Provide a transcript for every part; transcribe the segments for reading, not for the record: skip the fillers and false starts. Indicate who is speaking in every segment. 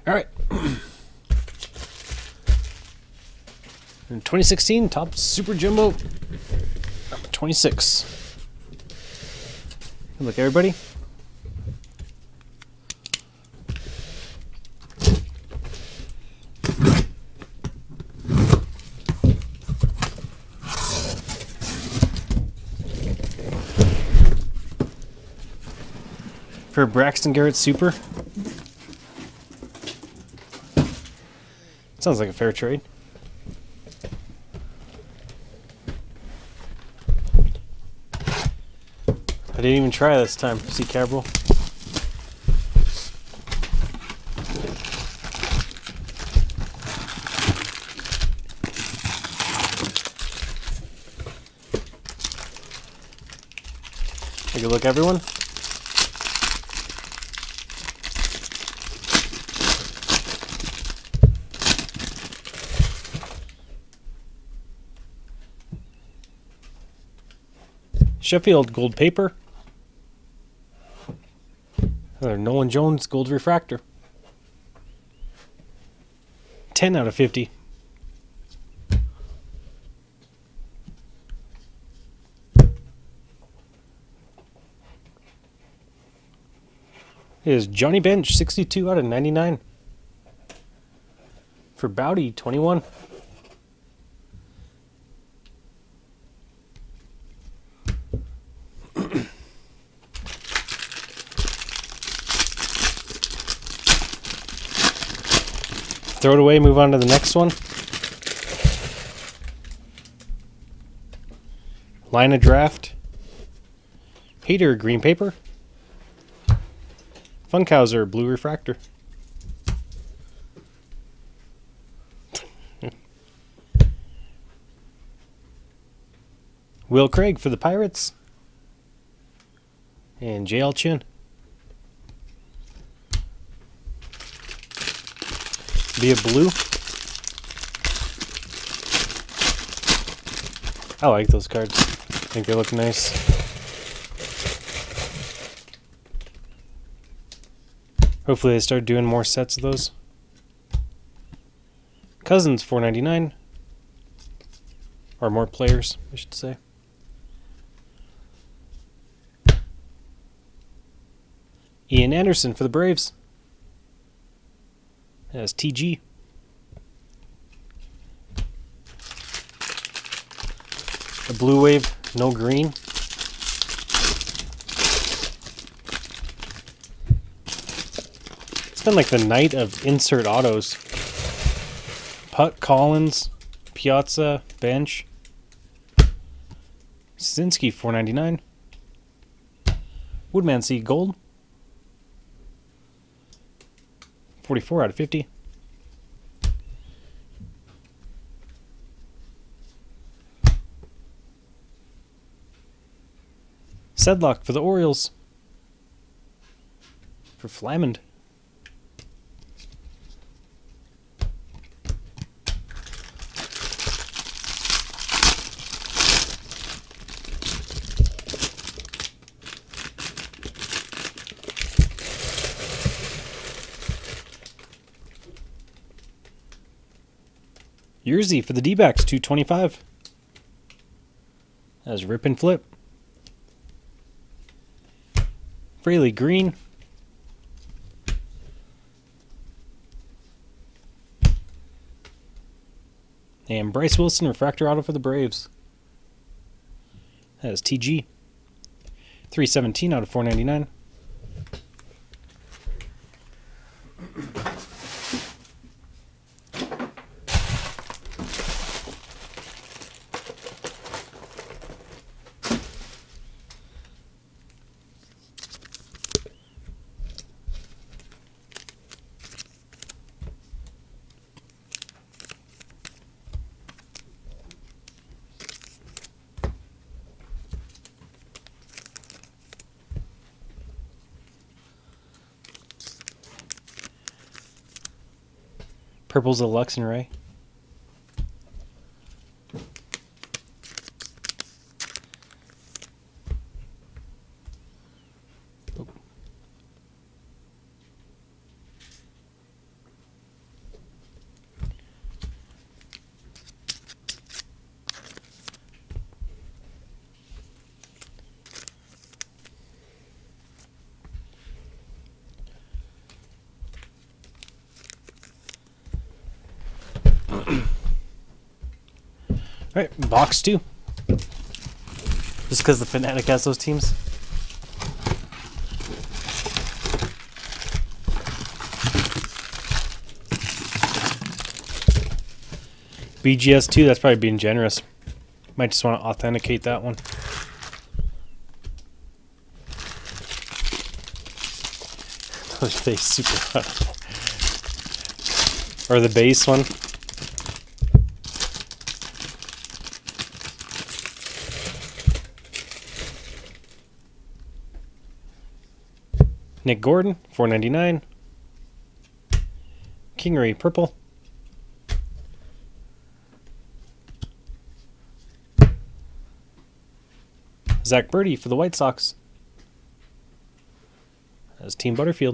Speaker 1: All right. In 2016, top Super Jumbo, number 26. Good luck, everybody. For Braxton Garrett Super. Sounds like a fair trade. I didn't even try this time. See Cabral. Take a look, everyone. Sheffield gold paper. Another Nolan Jones gold refractor. 10 out of 50. Is Johnny Bench 62 out of 99. For Bowdy 21. Throw it away, move on to the next one. Line of draft. Hater green paper. Funkhauser blue refractor. Will Craig for the Pirates. And JL Chin. Via blue. I like those cards. I think they look nice. Hopefully they start doing more sets of those. Cousins $4.99. Or more players, I should say. Ian Anderson for the Braves. That's TG. A blue wave, no green. It's been like the night of insert autos. Putt, Collins, Piazza, Bench. Sinski $4.99. Woodman C gold. 44 out of 50. Sedlock for the Orioles. For Flamand. Yerzy for the D-backs, 225. That's rip and flip. Fraley green. And Bryce Wilson refractor auto for the Braves. That is TG. 317 out of 499. Purple's a Lux and Ray. Alright, box 2. Just because the Fnatic has those teams. BGS 2, that's probably being generous. Might just want to authenticate that one. They super hot. Or the base one. Nick Gordon, $4.99. Kingery, purple. Zach Birdie for the White Sox. That's Team Butterfield.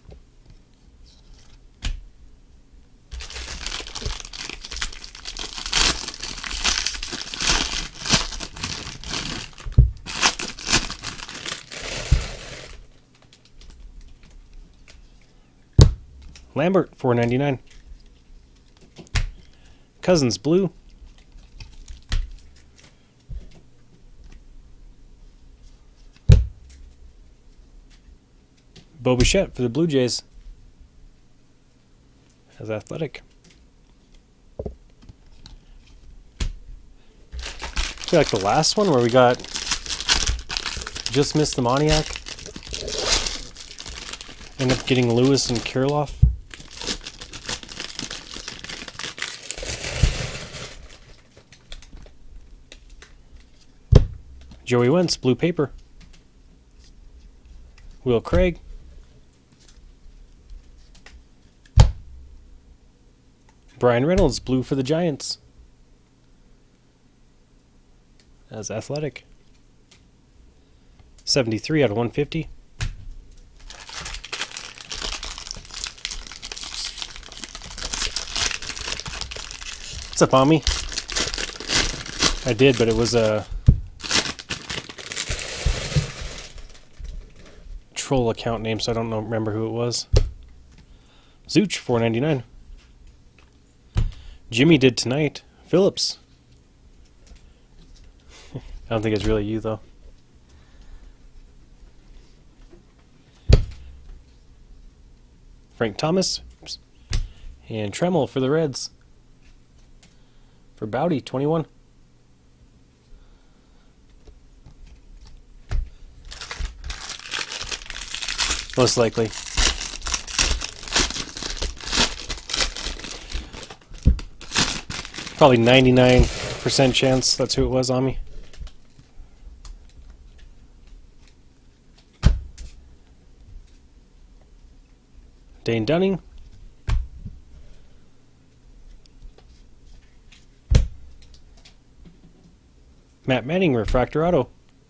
Speaker 1: Lambert, $4.99. Cousins, blue. Bo Bichette for the Blue Jays. As Athletic. I feel like the last one where we got just missed the Moniak. Ended up getting Lewis and Kirilloff. Joey Wentz, blue paper. Will Craig. Brian Reynolds, blue for the Giants. As Athletic. 73 out of 150. What's up, Ami? I did, but it was a troll account name, so I don't remember who it was. Zooch, $4.99. Jimmy did tonight. Phillips. I don't think it's really you, though. Frank Thomas. Oops. And Tremel for the Reds. For Bowdy, 21. Most likely. Probably 99% chance that's who it was on me. Dane Dunning. Matt Manning, refractor auto.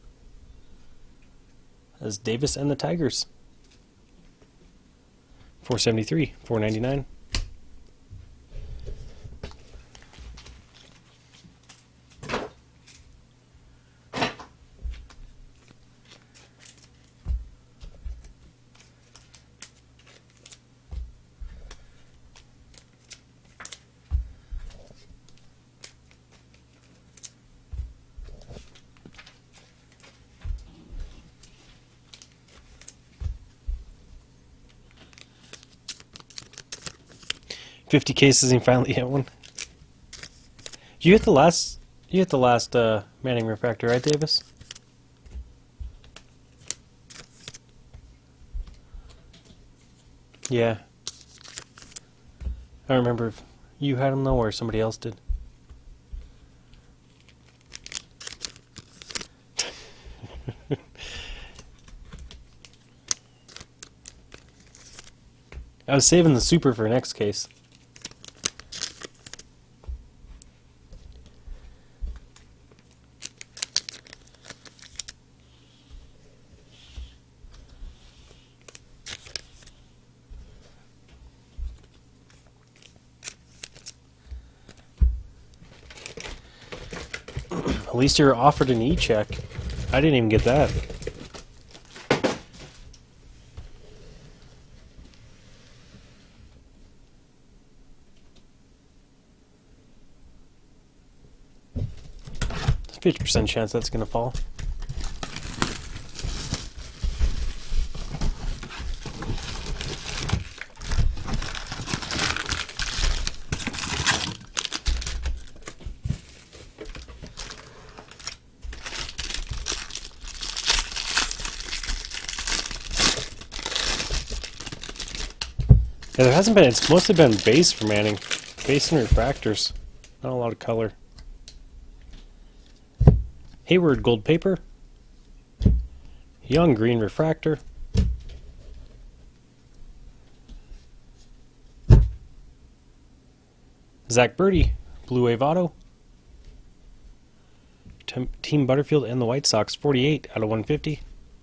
Speaker 1: As Davis and the Tigers. 473, 499. $50 cases and finally hit one. You hit the last. You hit the last Manning refractor, right, Davis? Yeah. I don't remember if you had him though, or somebody else did. I was saving the super for next case. At least you're offered an e-check. I didn't even get that. 50% chance that's going to fall. Yeah, there hasn't been, it's mostly been base for Manning. Base and refractors. Not a lot of color. Hayward gold paper. Young green refractor. Zach Birdie, Blue Wave Auto. Team Butterfield and the White Sox, 48 out of 150.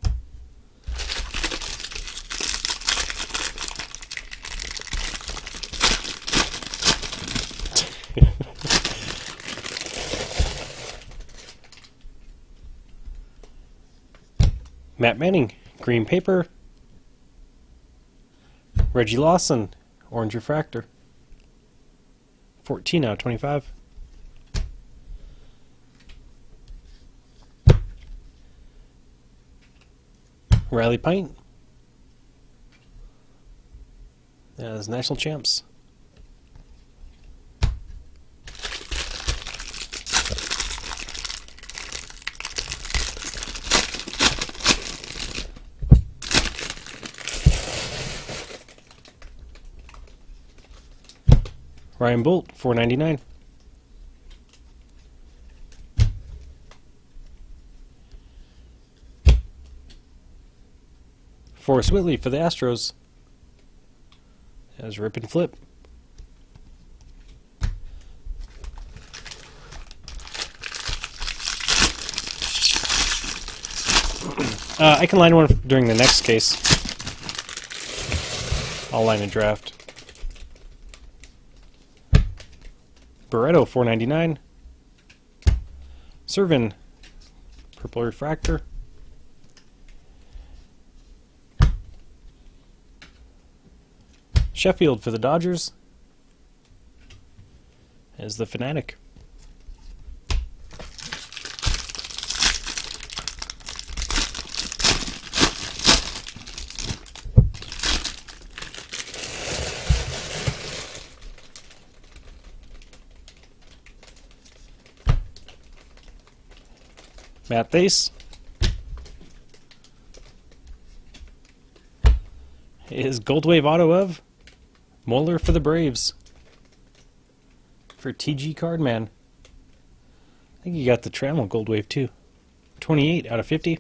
Speaker 1: Matt Manning, green paper. Reggie Lawson, orange refractor. 14 out of 25. Riley Pint as national champs. Ryan Bolt, $4.99. Forrest Whitley for the Astros. As rip and flip. I can line one during the next case. I'll line a draft. Barreto, $4.99. Servin, purple refractor. Sheffield for the Dodgers as the Fanatic. Matt Thaiss is Gold Wave Auto of Moeller for the Braves. For TG Cardman. I think you got the Trammell Gold Wave too. 28 out of 50.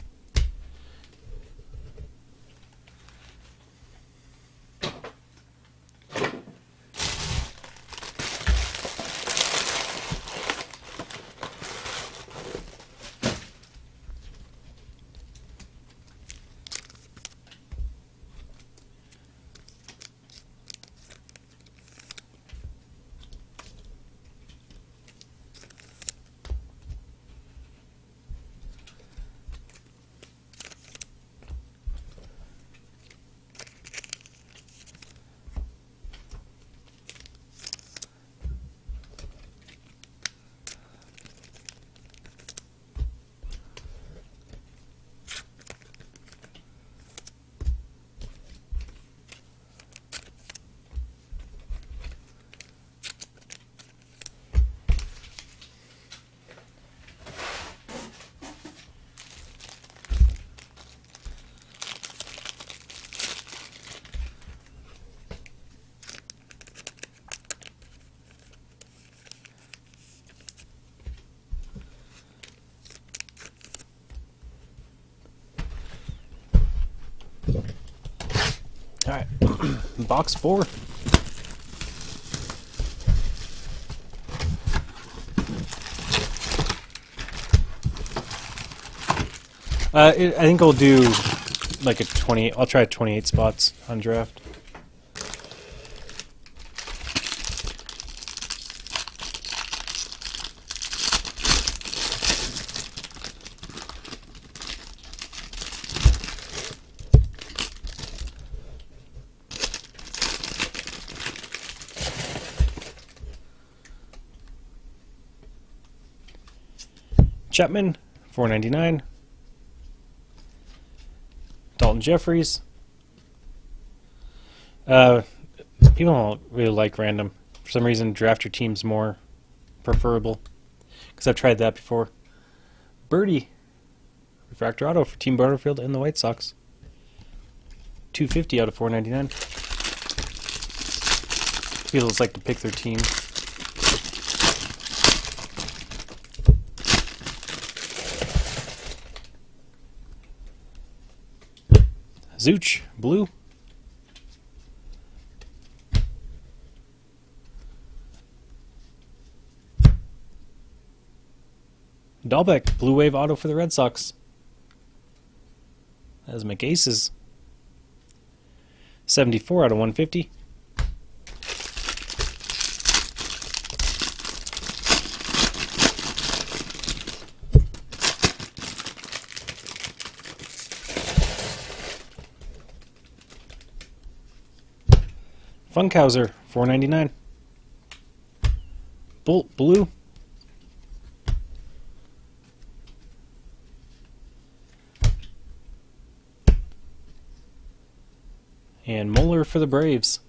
Speaker 1: All right, box 4. I think I'll do like a 20. I'll try 28 spots on draft. Chapman, $4.99. Dalton Jeffries. People don't really like random. For some reason, draft your teams more preferable. Because I've tried that before. Birdie. Refractor auto for Team Butterfield and the White Sox. $250 out of $4.99. People like to pick their team. Zooch, blue. Dahlbeck, Blue Wave auto for the Red Sox. That is McAces. 74 out of 150. Funkhauser, $4.99. Bolt, blue. And Moeller for the Braves.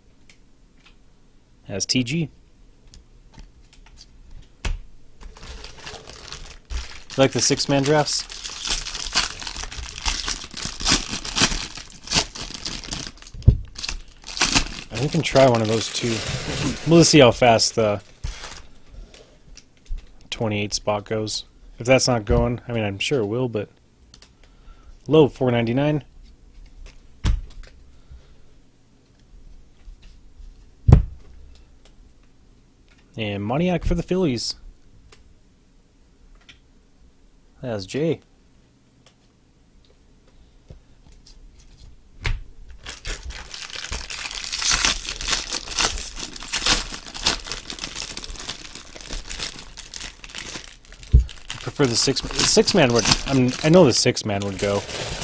Speaker 1: As TG. You like the 6-man drafts? We can try one of those too. We'll just see how fast the 28 spot goes. If that's not going, I mean, I'm sure it will, but low, $4.99. And Moniak for the Phillies. That's Jay. For the six man would, I know the 6-man would go.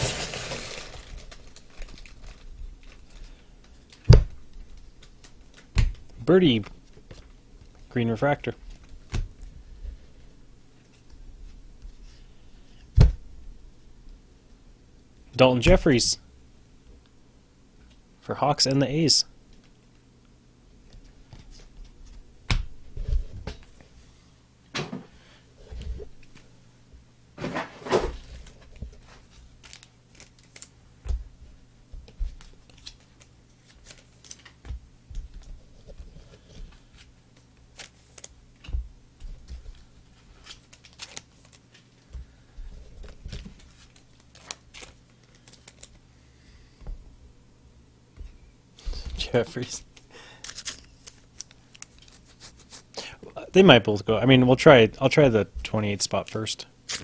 Speaker 1: Birdie, green refractor. Dalton Jeffries for Hawks and the A's. Jeffries. They might both go. I mean, we'll try. I'll try the 28 spot first.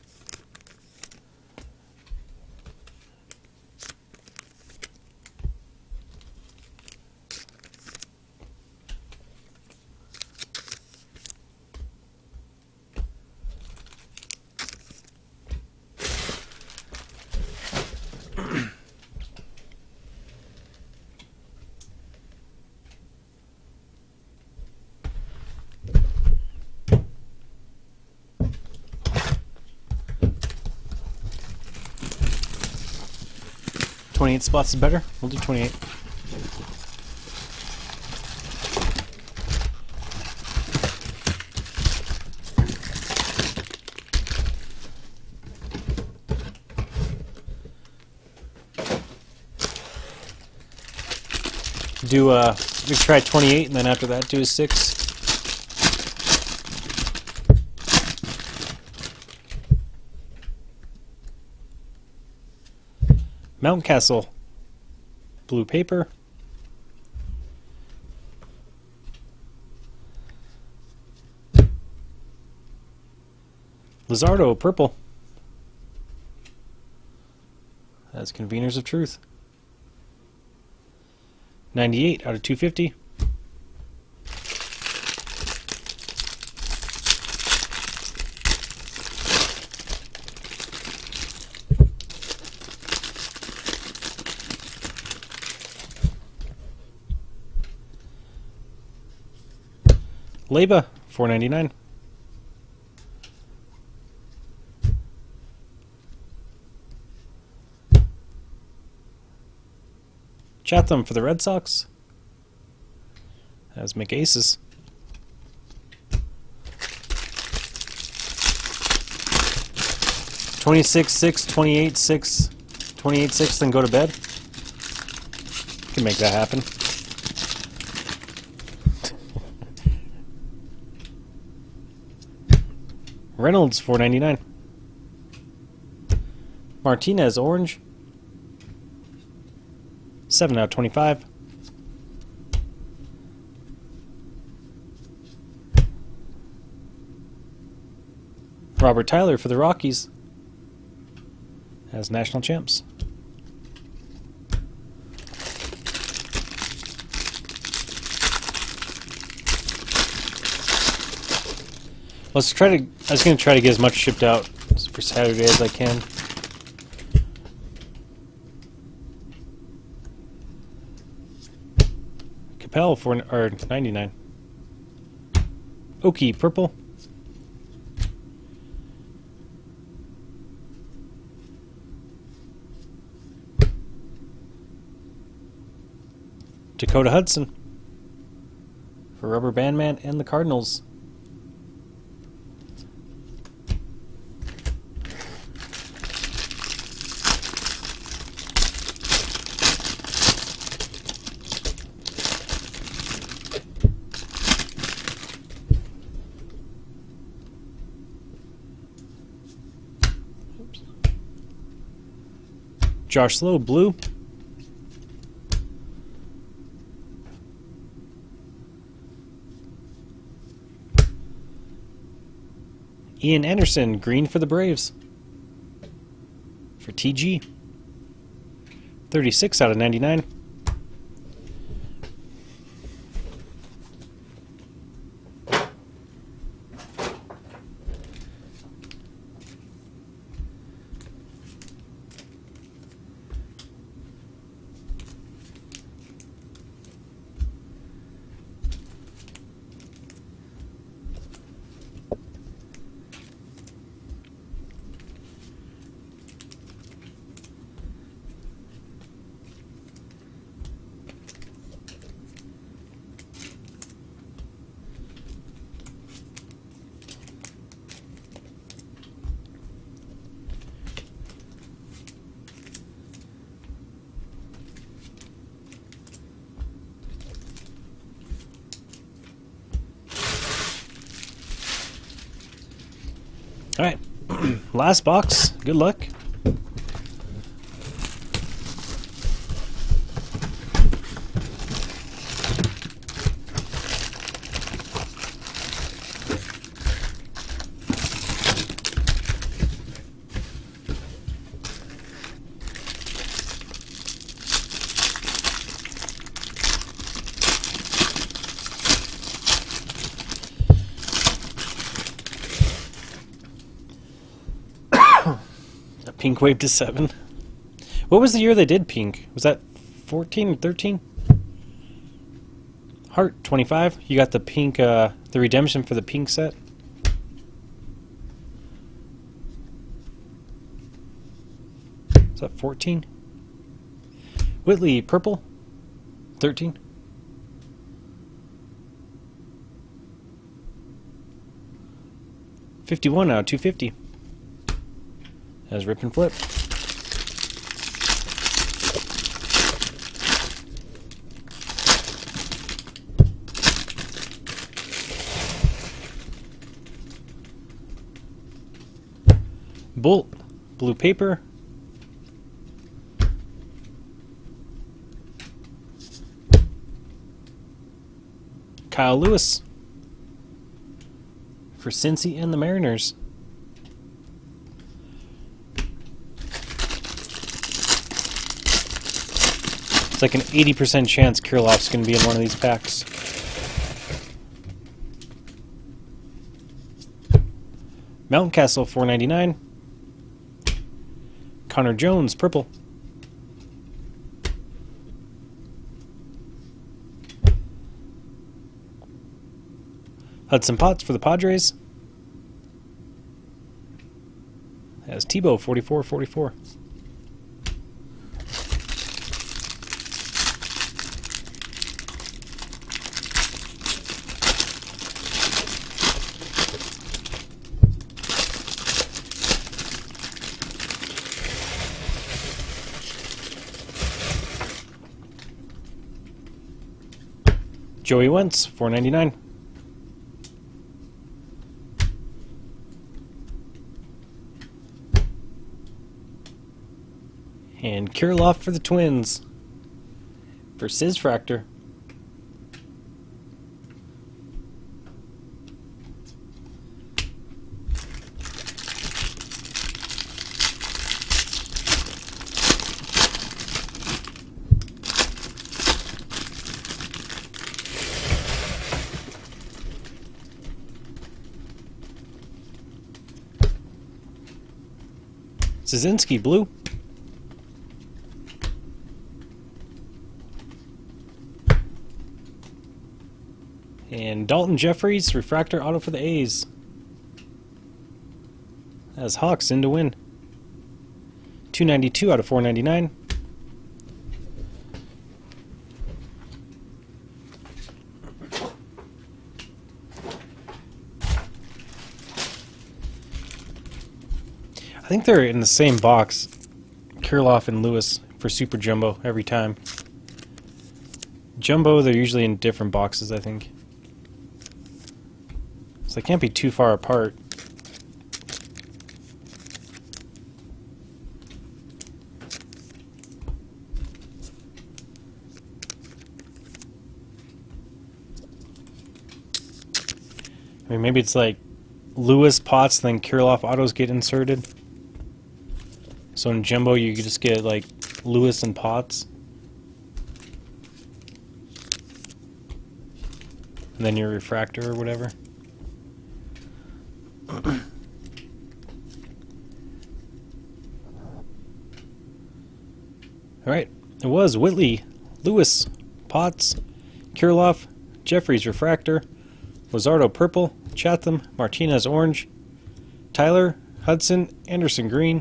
Speaker 1: $28 spots is better. We'll do 28. Do we try 28 and then after that do a 6. Mountcastle, blue paper. Lizardo, purple. That's Conveners of Truth. 98 out of 250. Leba, $4.99. Chatham for the Red Sox. As McAces. $26-6, $28-6, $28-6, then go to bed. Can make that happen. Reynolds, $4.99. Martinez, orange. 7 out of 25. Robert Tyler for the Rockies as national champs. Let's try to. I was going to try to get as much shipped out for Saturday as I can. Capel for 99. Oki purple. Dakota Hudson for Rubber Band Man and the Cardinals. Josh Slow, blue. Ian Anderson, green for the Braves. For TG. 36 out of 99. Alright, last box. Good luck. Pink wave to 7. What was the year they did pink? Was that 14 or 13? Heart 25. You got the pink, the redemption for the pink set. Is that 14? Whitley purple 13. $51 out of 250. As rip and flip. Bolt, blue paper. Kyle Lewis for Cincy and the Mariners. It's like an 80% chance Kirilloff's going to be in one of these packs. Mountcastle, $4.99. Connor Jones, purple. Hudson Potts for the Padres. As Tebow, 44-44. Joey Wentz, $4.99. And Kirilloff for the Twins for Sizfractor. Szynski blue. And Dalton Jeffries, refractor auto for the A's. As Hawks in to win. 292 out of 499. I think they're in the same box, Kirilloff and Lewis, for Super Jumbo every time. Jumbo, they're usually in different boxes, I think. So they can't be too far apart. I mean, maybe it's like Lewis, Potts, then Kirilloff autos get inserted. So in Jumbo, you could just get like Lewis and Potts. And then your refractor or whatever. Alright, it was Whitley, Lewis, Potts, Kirilloff, Jeffries refractor, Luzardo purple, Chatham, Martinez orange, Tyler, Hudson, Anderson green,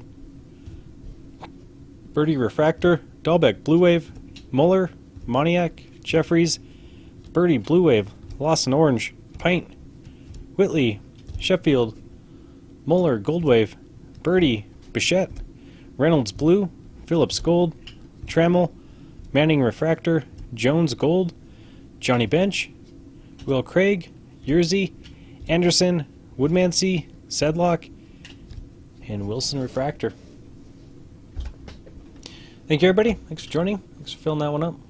Speaker 1: Birdie refractor, Dahlbeck blue wave, Muller, Moniak, Jeffries, Birdie blue wave, Lawson orange, Pint, Whitley, Sheffield, Muller gold wave, Birdie, Bichette, Reynolds blue, Phillips gold, Trammell, Manning refractor, Jones gold, Johnny Bench, Will Craig, Yerzy, Anderson, Woodmansey, Sedlock, and Wilson refractor. Thank you, everybody. Thanks for joining. Thanks for filling that one up.